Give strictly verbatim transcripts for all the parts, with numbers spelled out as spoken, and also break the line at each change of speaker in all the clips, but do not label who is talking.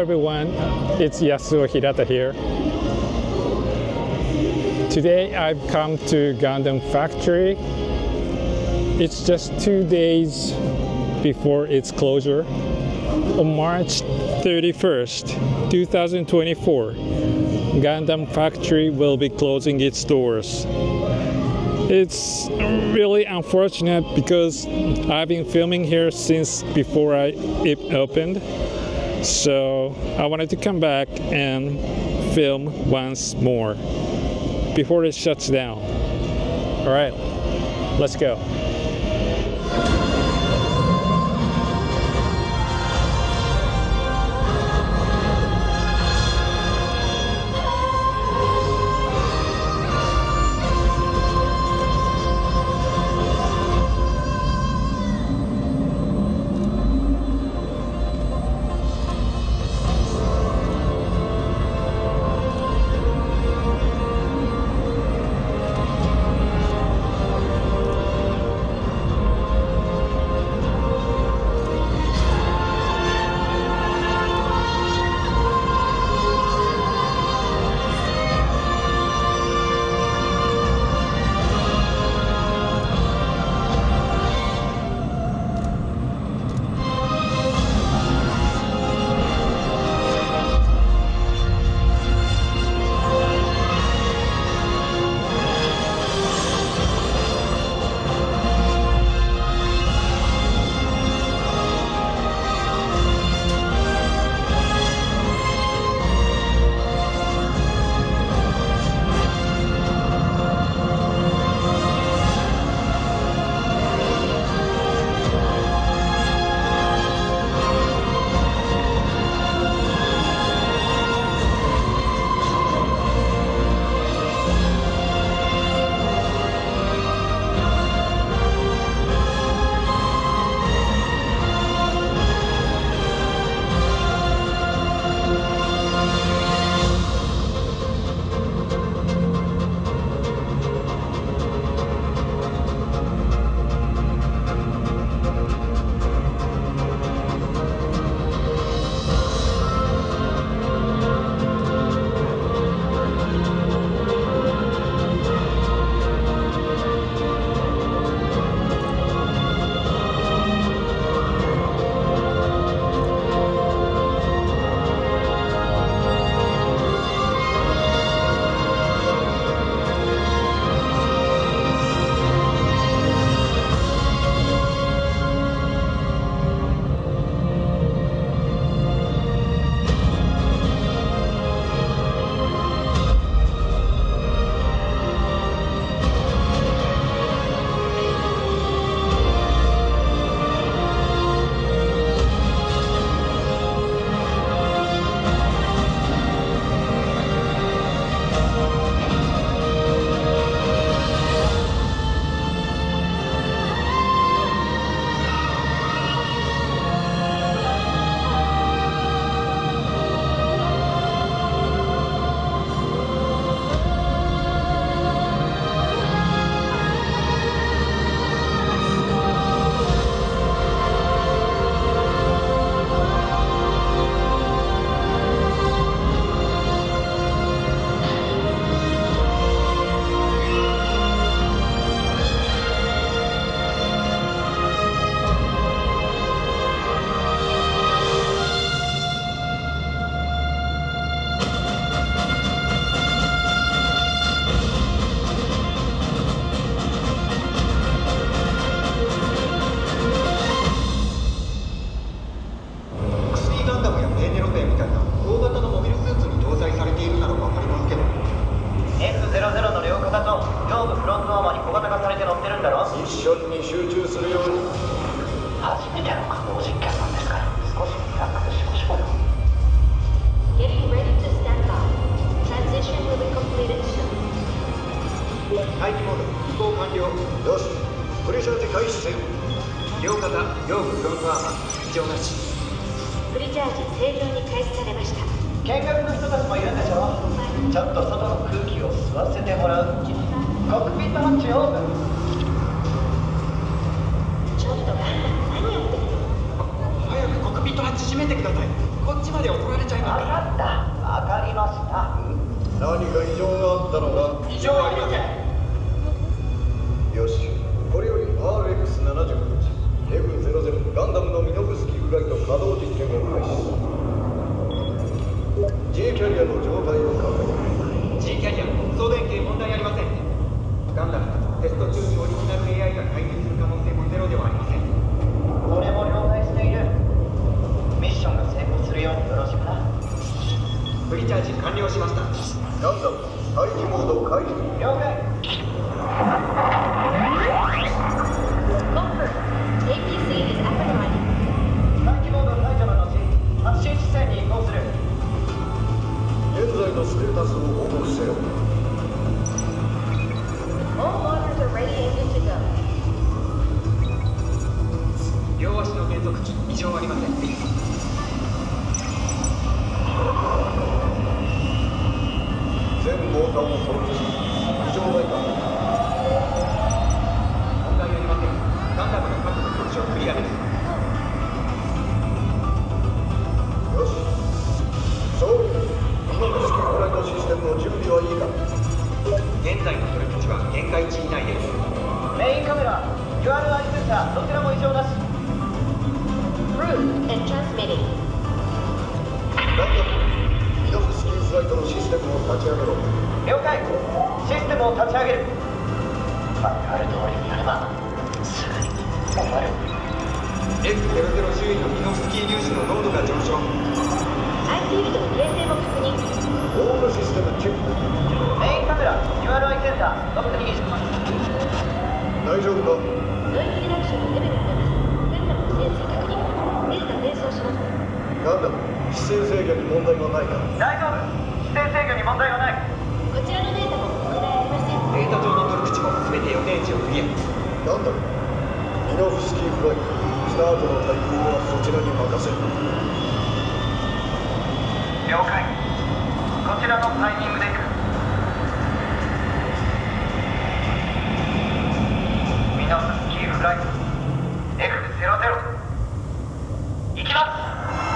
everyone, it's Yasuo Hirata here. Today I've come to Gundam Factory. It's just two days before its closure. On March thirty-first, two thousand twenty-four, Gundam Factory will be closing its doors. It's really unfortunate because I've been filming here since before I, it opened. So I wanted to come back and film once more before it shuts down. All right, let's go.
こっちまで送られちゃいます。分かった、分かりました。
何か異常があったのか？
異常はありません。
よし、これより アールエックスななじゅうはち エフゼロゼロ ガンダムのミノフスキーフライト稼働実験を開始。 G キャリアの状態を確認。
G キャリア送電系問題ありません。ガンダムテスト中にオリジナル エーアイ が解決する可能性もゼロではありません。
それも了解している。ミッションが成功するようによろしくな。
フリチャージ完了しました。
ガンダム待機モード解除。
了解。エーピーシー is up and running。 待機モード解除の後、発進地点に移行する。
現在のステータスを報告せよ。
All motors are ready and good to go。
両足の減速機異常ありません。
全モーターを登録し、異常ないか？
問題ありません。ガンダムの各部局長クリアです。
よし、総員ミノフスキーフライトシステムの準備はいいか？
現在の取り口は限界値以内です。
メインカメラ、ユーアールアイ センサー、どちらも異常なし。Route and transmitting。
ガンダムミノフスキーフライトのシステムを立ち上げろ。
了解。システムを立ち上げる。分かる通りにやればすぐに終わる。
エフゼロゼロ 周囲のミノフスキー粒子の濃度が上昇。
アイフィールドの形成も確認。
オールシステムチェック。
メインカメラ、ユーアールアイ センサー、ノックにします。
大丈夫か？
ノイズリダクションのレベルになります。ガンダムの潜水確認。データ転送します。
ガンダム姿勢制御に問題はないか？
大丈夫。姿勢制御に問題はない。こちらのデータも問題ありません。
データ上の取り口も全て予定値をクリア。
ガンダムミノフスキーフライトスタートのタイミングはそちらに任せる。
了解。こちらのタイミングで行く。ミノフスキーフライト エフゼロゼロ 行きます。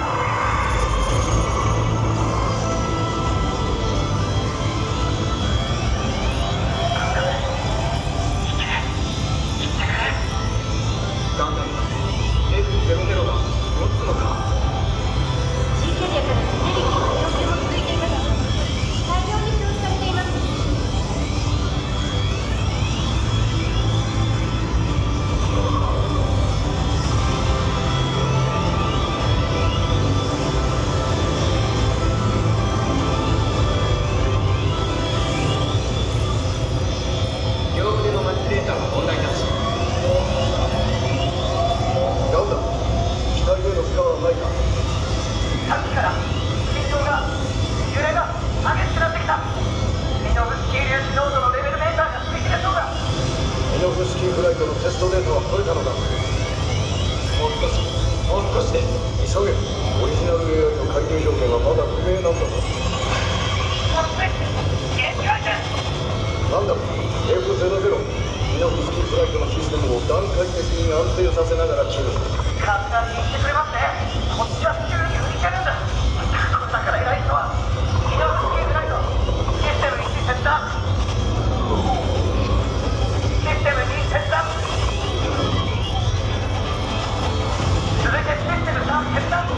ガンダム エフゼロゼロ が持つのか。
G キャリアからエネルギーの要請も続いています。大量に消費されています。
両腕のマッチデータは問題なし。
ガンダム機体への負荷はないか？
さっきから振動が揺れが激しくなってきた。ミノフスキー粒子濃度のレベルメーターがついてるそうだ。
ミノフスキーフライトのテストデータは取れたのか？
もう少しもう少しです。
急げ。オリジナル エーアイ の介入条件はまだ不明なんだぞ。
限界です。
ガンダム エフゼロゼロ ミノフスキーフライトのシステムを段階的に安定させながら注意。
簡単に言ってくれますね。こっちは急に浮いてるんだ。こんなから偉い人はミノフスキーフライトシステムいち切断。システムに切断。続いてシステムさん切断。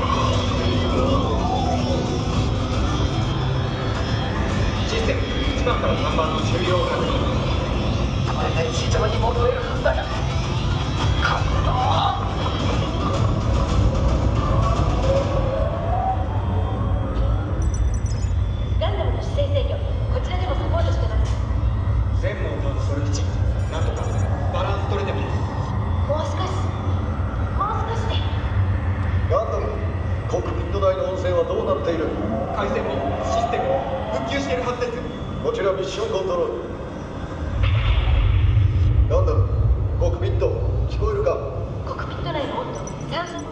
システムいちばんからさんばんの終了を確認。
これで地上に戻れるはずだが。このガンダムの姿勢制御、こちらでもサポートしてます。
全モーターの取り口なんとかバランス取れてます。
もう少しもう少しで。
ガンダムコックピット内の音声はどうなっている？
回線もシステムも復旧しているはずです。
こちらミッションコントロール。ガンダムコックピット聞こえるか？
コックピット内の温度酸素。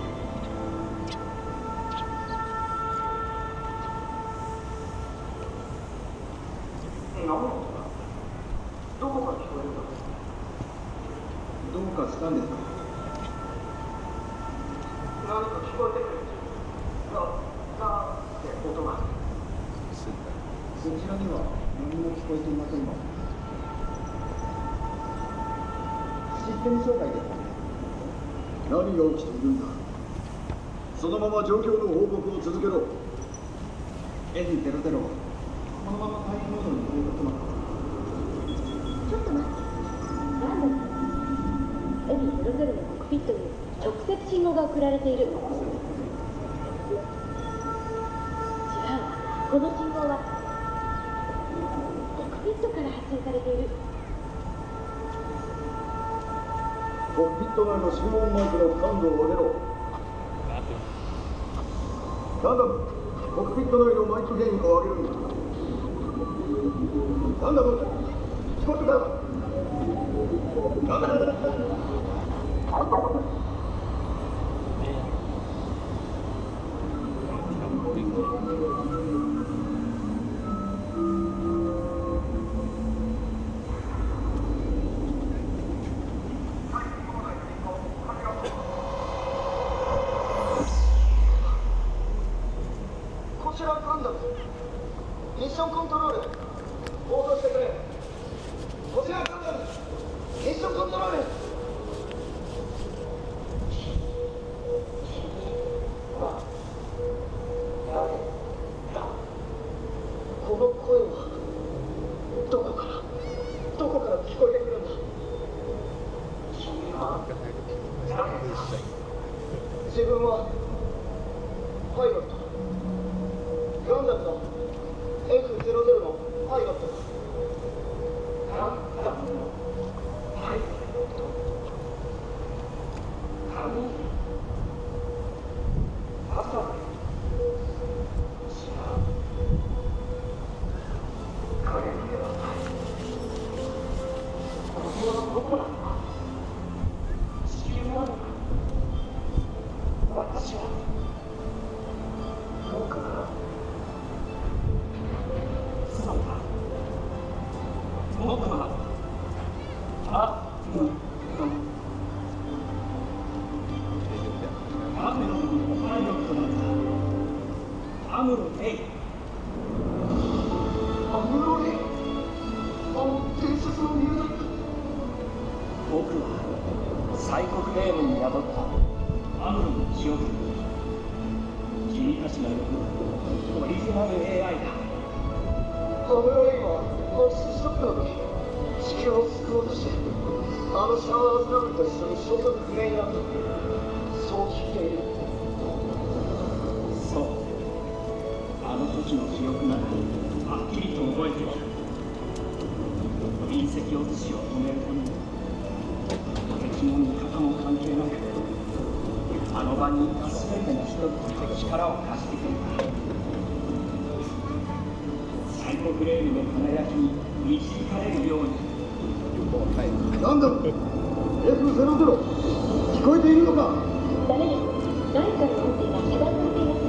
どこから聞こえるか？
どうかしたんですか？
何か聞こえてくる。 ガーって音が。
そちらには何も聞こえていませんが、システム障害ですかね。何が起きているんだ。そのまま状況の報告を続けろ。 エフゼロゼロ このまま回避モードに入力します。
ちょっと待って。なんだろう。エフゼロゼロ のコックピットに直接信号が送られている。違うわ。この信号はコックピットから発信されている。
コックピット内の信号マークの感度を上げろ。ガンダム、コックピット内のマイクゲインを上げるんだ。ガンダム、聞こえた。ガンダム。 こちらガンダム。ミッションコントロール。応答してくれ。こちらガンダム。ミッションコントロール。この声はどこからどこから聞こえてくるんだ。君は自分はパイロット。ガンダムの エフゼロゼロ のパイロットだ。ガンダムのパイロット。神朝ガンダム エフゼロゼロ 聞こえているのか。
ダメです。何かの音声が遮断されています。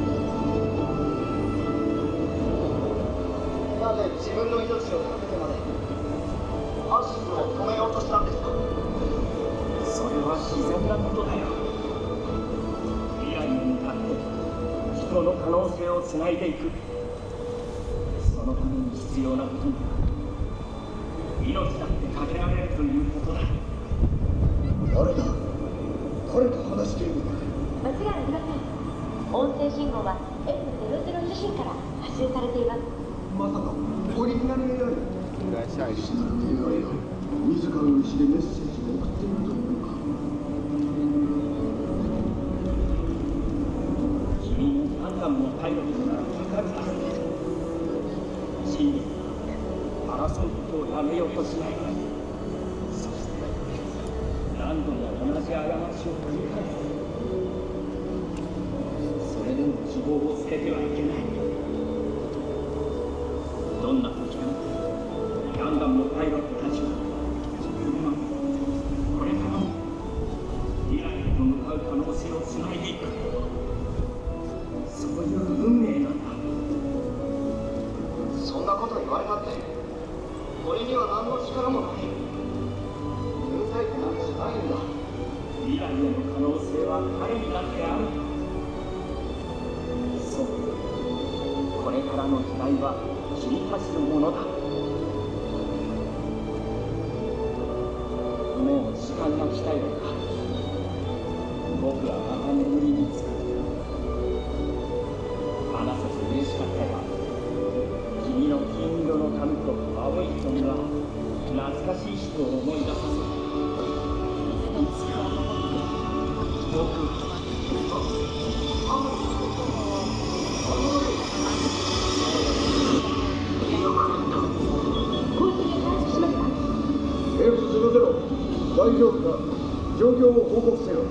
なぜ自分の命を懸けてまでアシスを止めようとしたんですか。
それは自然なことだよ。未来に向かって人の可能性をつないでいく。そのために必要なことに命だってかけられるということだ。
誰だ。誰と話しているのか。
間違いありません。音声信号は エフゼロゼロ 自身から発信されています。
まさかオリジナル エーアイ。オリジナル エーアイ が自らの意思でメッセージを送っているというのか。
君もガンダムのパイロットなら分かるはずだ。真理争うことをやめようとしない。そして何度も同じ過ちを繰り返す。それでも希望を捨ててはいけない。どんな時でもガンダムのパイロットたちは今もこれからも未来へと向かう可能性をつないでいく。そういう運命なんだ。
そんなこと言われたって俺には何の力もない。運転手なんかじゃないんだ。
未来への可能性は彼にだってある。 からの時代は切り走るものだ。もう時間が来たようだ。僕はまた眠りにつく。話せて嬉しかったよ。君の金色の髪と青い瞳は懐かしい人を思い出させる。いつか僕
エフゼロゼロ、大丈夫か？状況を報告せよ。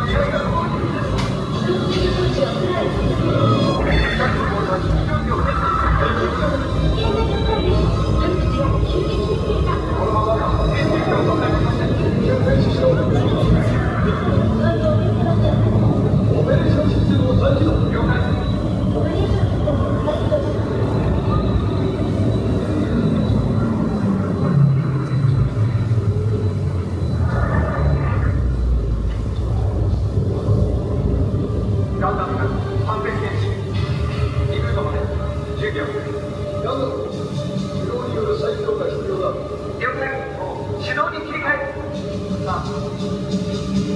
Thank you.
ガンダムが反転検知リクルートまでじゅうびょう。
ガンダム手動による再起動が必要だ。
了解。手動に切り替え。さあ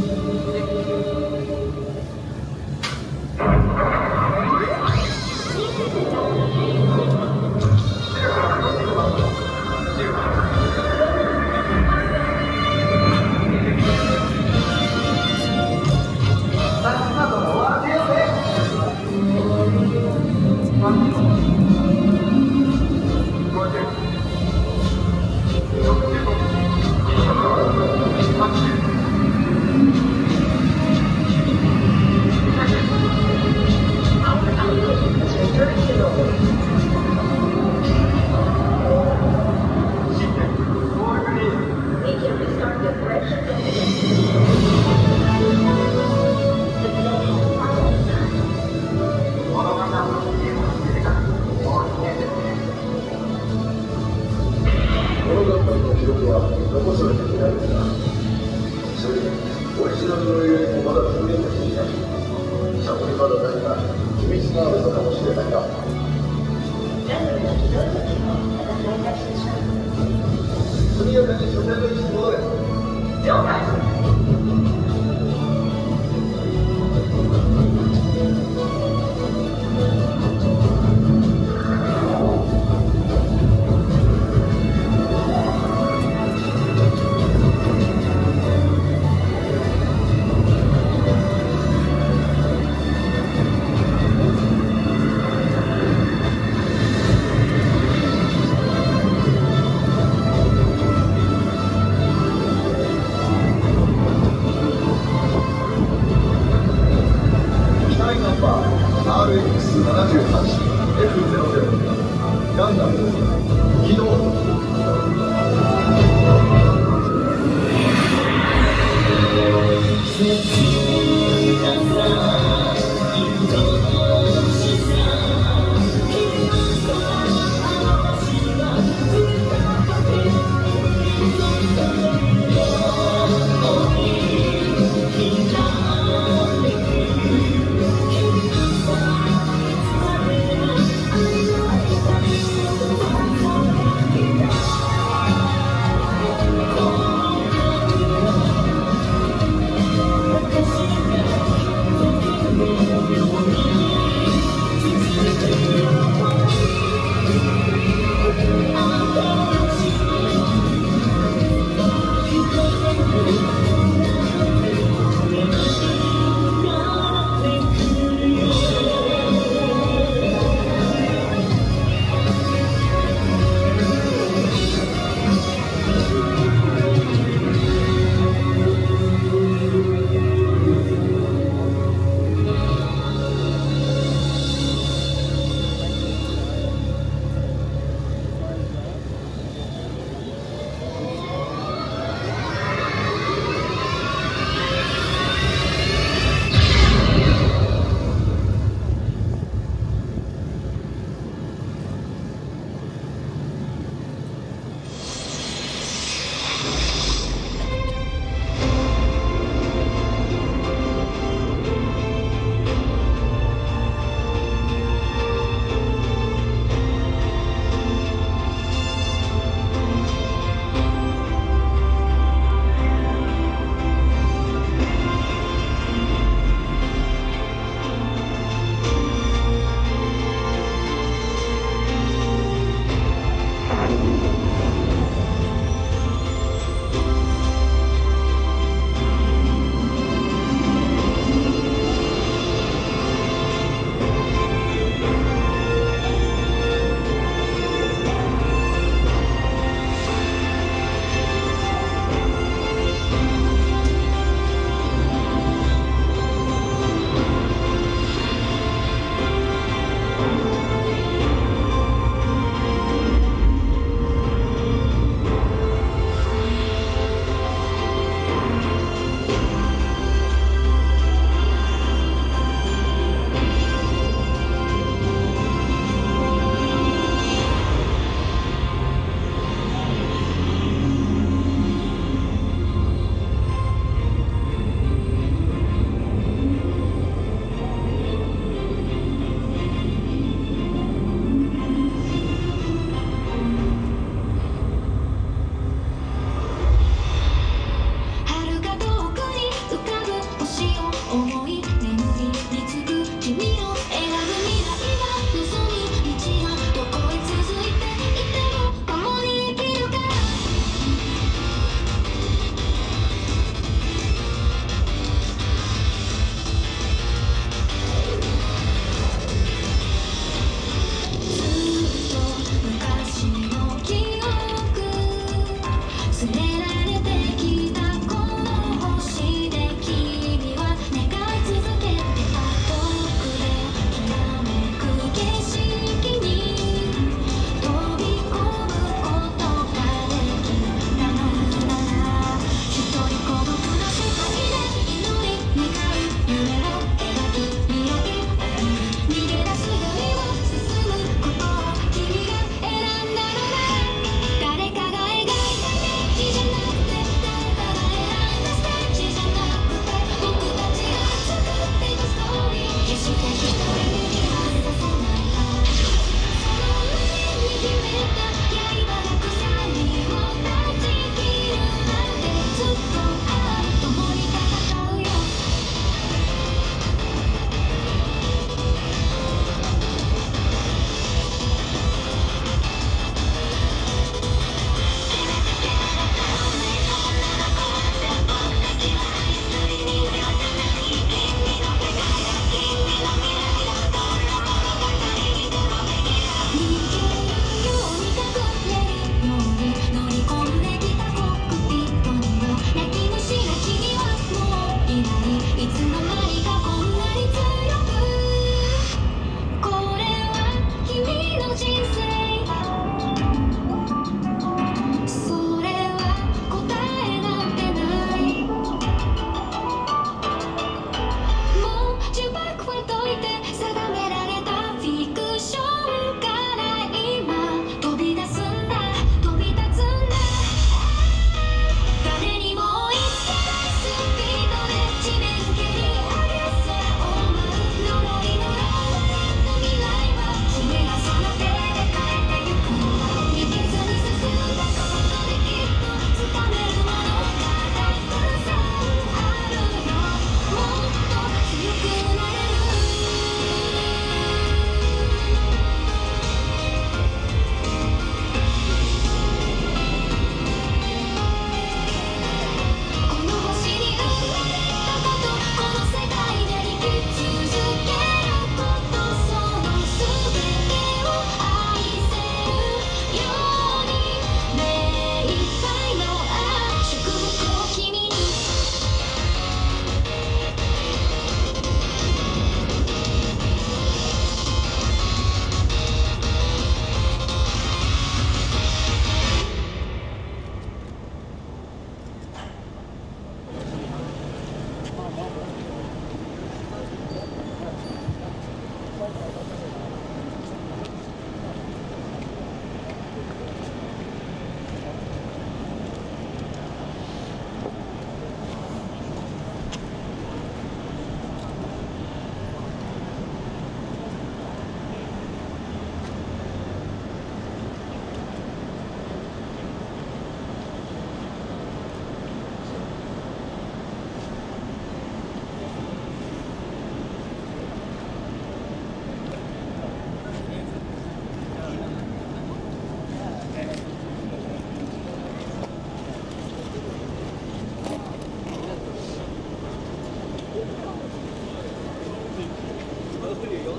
「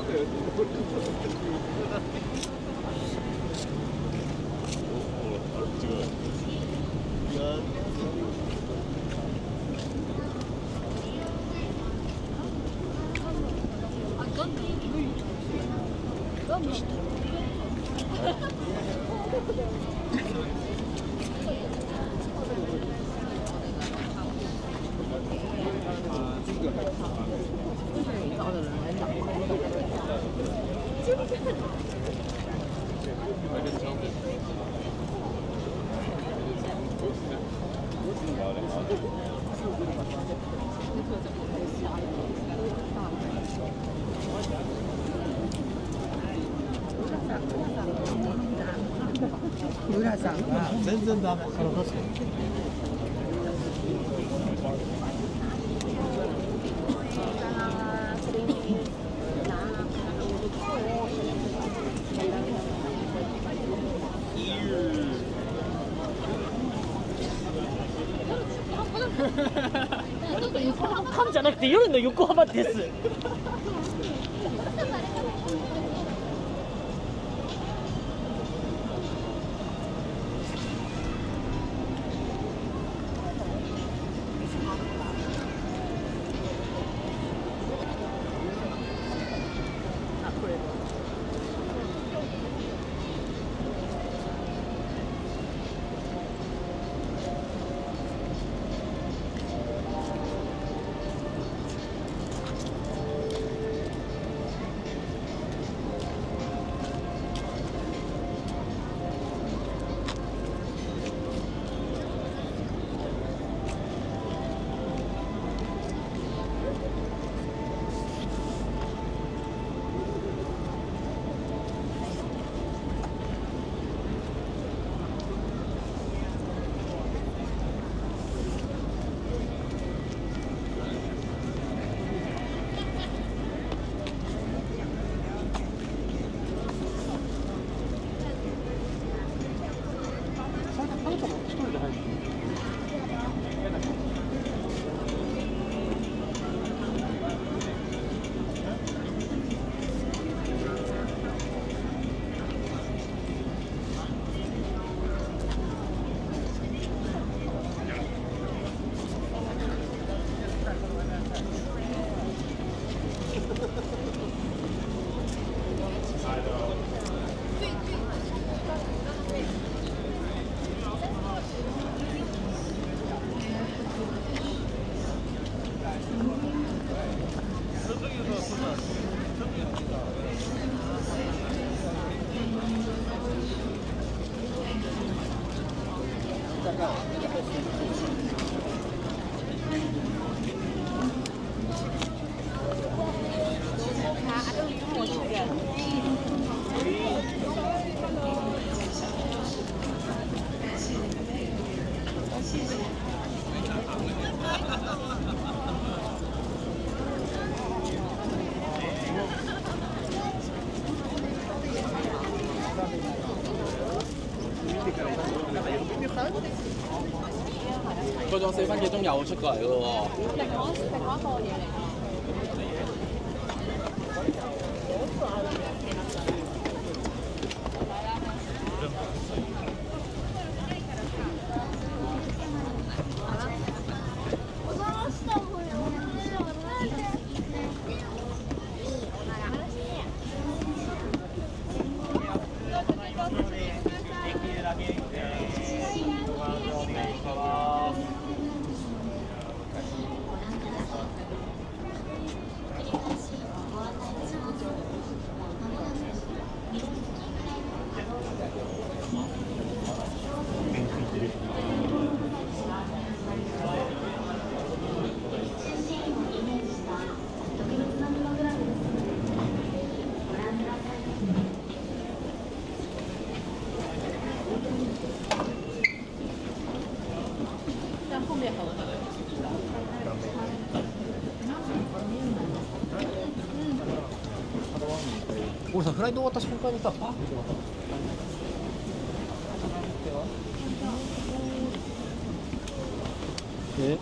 浦さんは全然ダメ。
パンじゃなくて夜の横浜です。
嗰種四番幾鐘又出過嚟嘅喎。
另外另外一個嘢嚟。
俺さ、フライト終わった瞬間にさ、パッてえ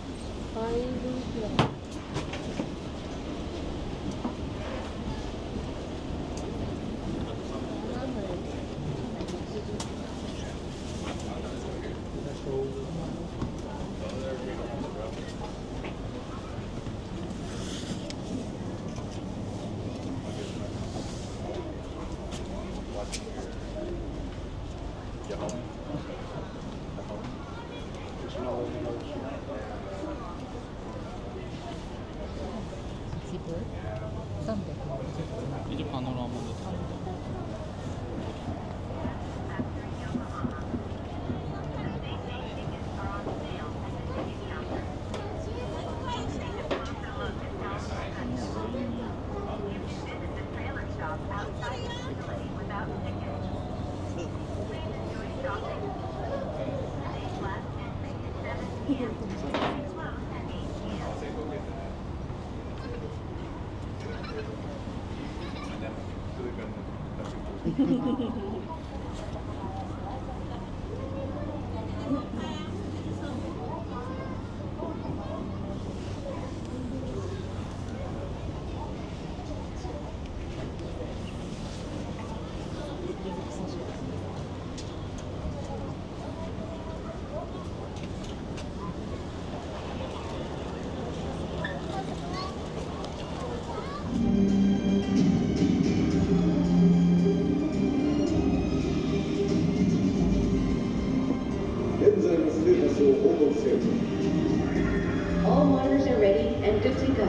All monitors are ready and good to go.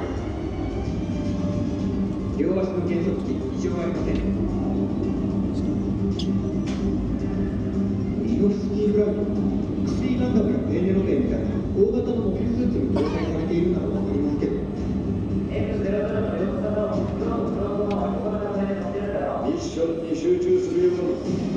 両足の減速機異常ありません。ミノフスキーフライト、薬ガンダムやペンネロペンみたいな大型のモビルスーツに搭載されているならわかりますけど。エフゼロゼロ の様子方をプロのプログラムは横型で乗ってるだろう。ミッションに集中するように。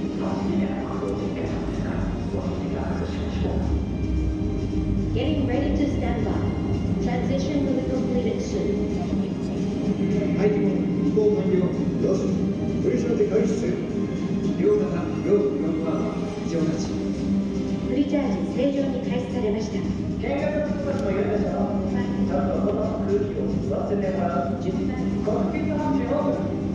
Getting ready to stand by. Transition will be completed soon.
はい、移行完了。よし、プレシャーで開始せよ。両型、両フロントアーマー、異常なし。
プリチャージ正常に開始されました。
見学の人たちもいるでしょう。ちゃんと外の空気を吸わせてもらう。
順番。
コックピット班長。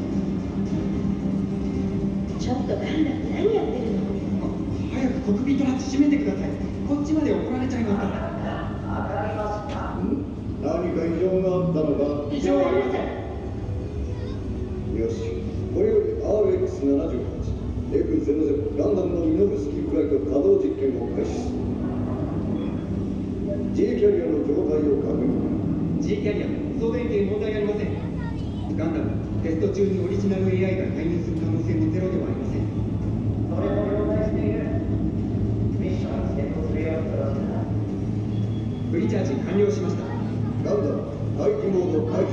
ちょっとガンダム何やってるの？
早くコックピットハッチ閉めてください。こっちまで怒られちゃいますから。何か異常があったのか。
異常ありません。
よし、これより アールエックスななじゅうはち エフゼロゼロ ガンダムのミノフスキーフライト稼働実験を開始する。 G キャリアの状態を確認。 G キャリア送電源問題ありません。ガンダムテスト中にオリジナル エーアイ が介入する可能性もゼロではありません。
それも了解している。ミッションに成功するようによろしくな。
プリチャージ完了しました。ガンダム待機モード解除。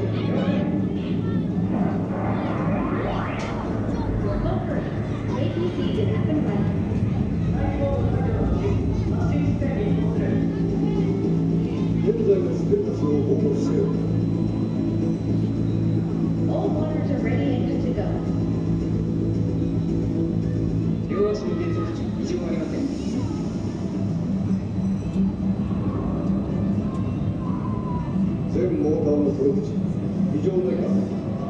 エーティーシー is up and running.
現在のステータスを報告せよ。
All monitors are ready and good to go.
両足の減速機異常ありません。全モーターのプロ口異常ないか。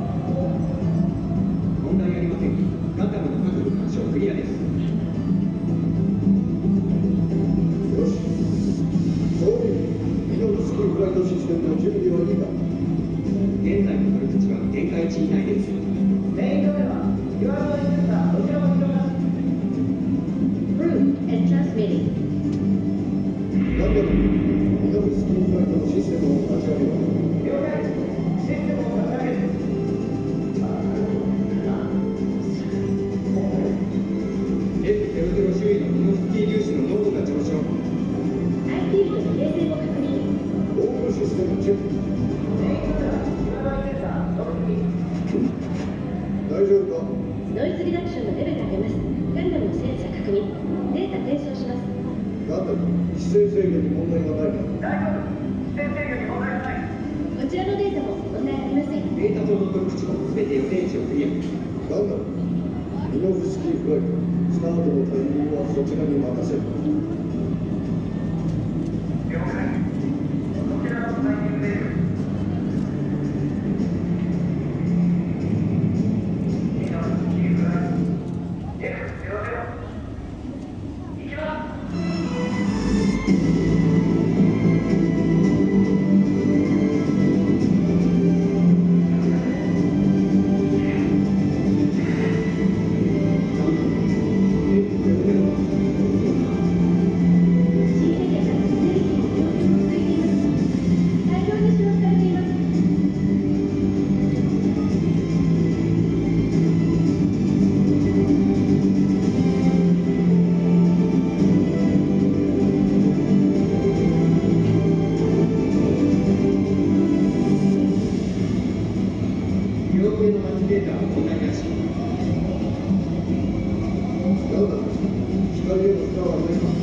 問題ありません。ガンダムの各部干渉クリアです。よし、装備ミノフスキーフライトシステムの準備はいいか。現在の取り口は限界値以内です。
メインドでは言われていたどちらも広がる。
Approved and transmitting.
ガンダムミノフスキーフライトのシステムを立ち上げます。
了解。システムを立ち上げる。
エフゼロゼロ 周囲のミノフスキー粒子の濃度が上昇。
アイフィールドの形成を確認。
オープンシステムチェック。
メインドでは言われていたどっちに。
大丈夫か。
ノイズリダクションのレベルが出ます。ガンダムのセンサー確認。データ転送します。
ガンダム姿勢制御に問題がないか。
大丈夫。姿勢制御に問題がない。
こちらのデータも問題ありません。
データ上の取り口も全て予定値をクリア。ガンダムミノフスキーフライトスタートのタイミングはそちらに任せる。
了解。こちらのタイミングで。ミノフスキーフライト エフゼロゼロ 行きます。
G レベルが出てきています。
両系のマニケーターは問題なし。なんだ、光への負荷はないか。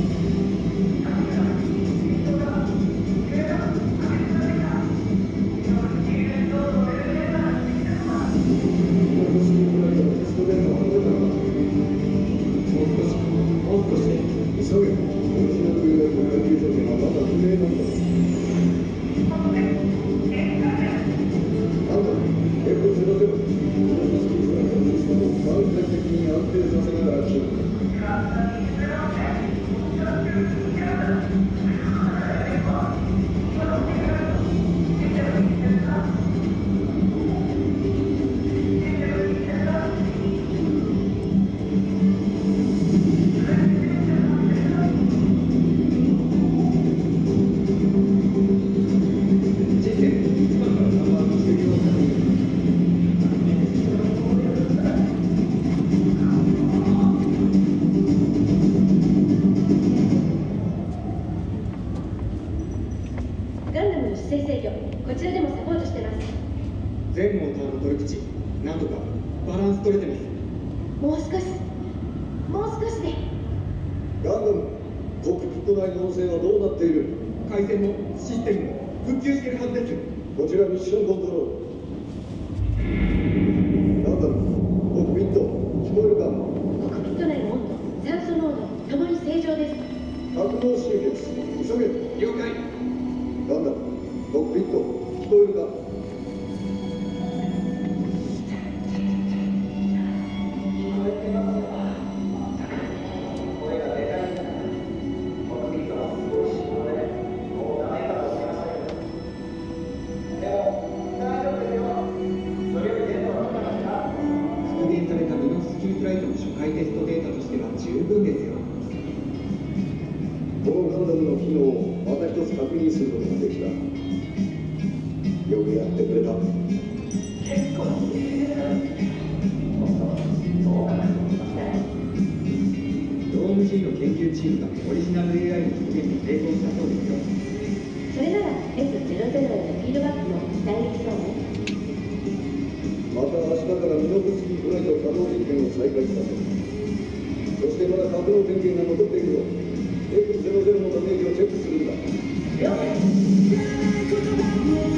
全モーターの取り口、なんとかバランス取れてます。
もう少し、もう少しで。
ガンダム、コックピット内の音声はどうなっている？
回線もシステムも復旧しているはずです。
こちらミッションコントロール。ガンダム、コックピット、聞こえるか？
コックピット内の温度、酸素濃度、ともに正常です。
格納集結、急げ。
了解。
ガンダム、コックピット、聞こえるか？ゼロゼロのダメージをチェックするんだ。